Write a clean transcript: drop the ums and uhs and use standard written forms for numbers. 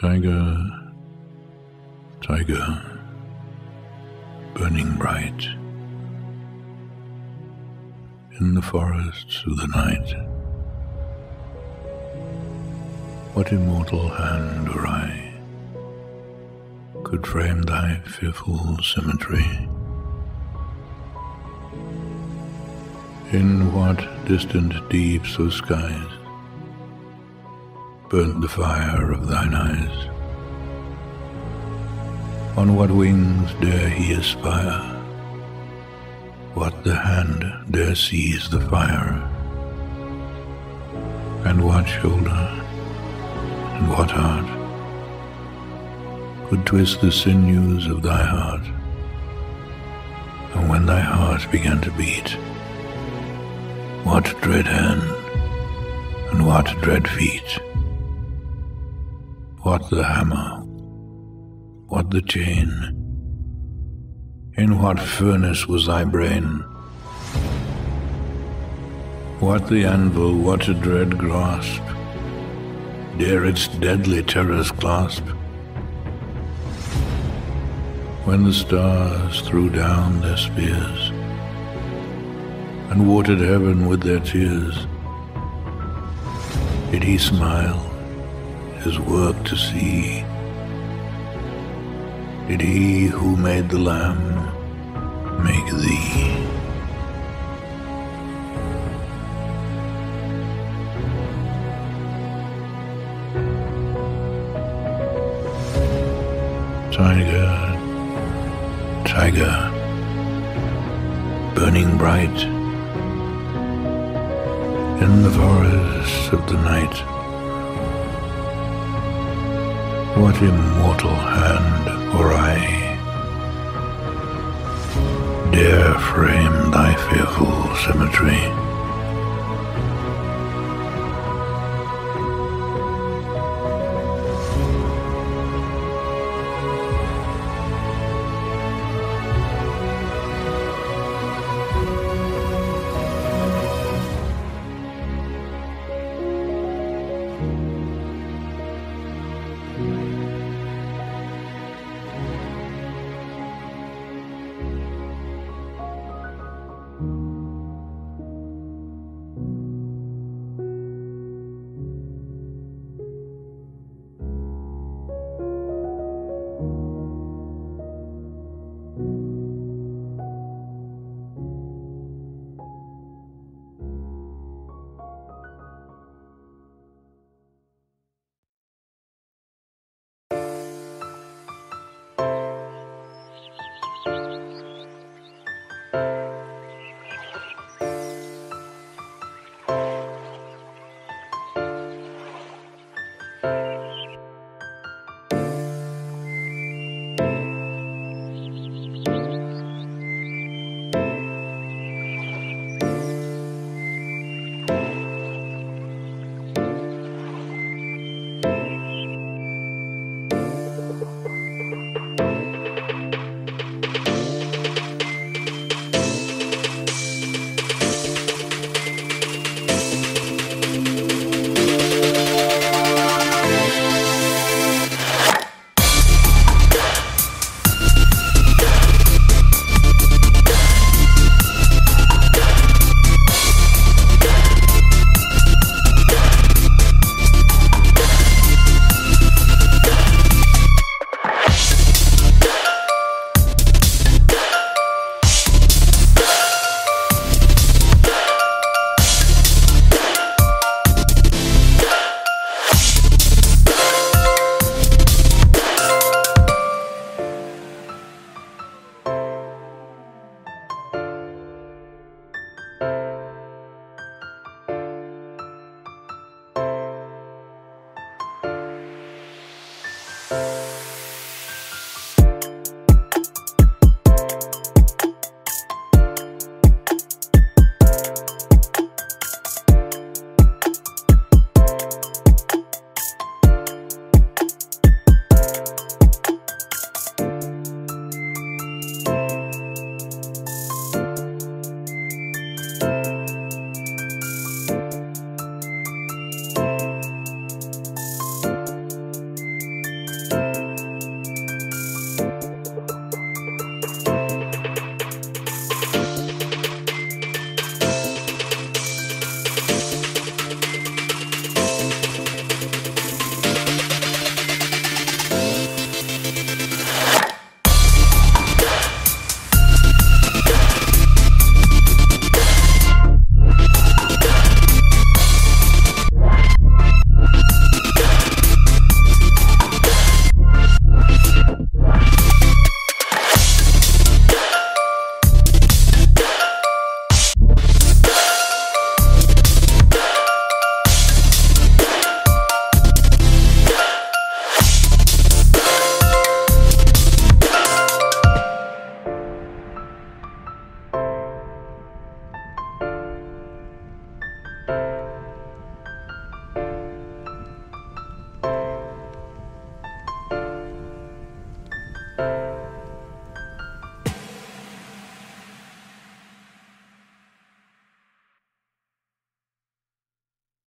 Tyger, Tyger, burning bright in the forests of the night, what immortal hand or eye could frame thy fearful symmetry? In what distant deeps of skies burnt the fire of thine eyes? On what wings dare he aspire? What the hand dare seize the fire? And what shoulder and what heart could twist the sinews of thy heart? And when thy heart began to beat, what dread hand and what dread feet? What the hammer? What the chain? In what furnace was thy brain? What the anvil? What a dread grasp dare its deadly terrors clasp? When the stars threw down their spears and watered heaven with their tears, did he smile his work to see? Did he who made the Lamb make thee? Tyger, Tyger, burning bright in the forests of the night, what immortal hand or eye dare frame thy fearful symmetry?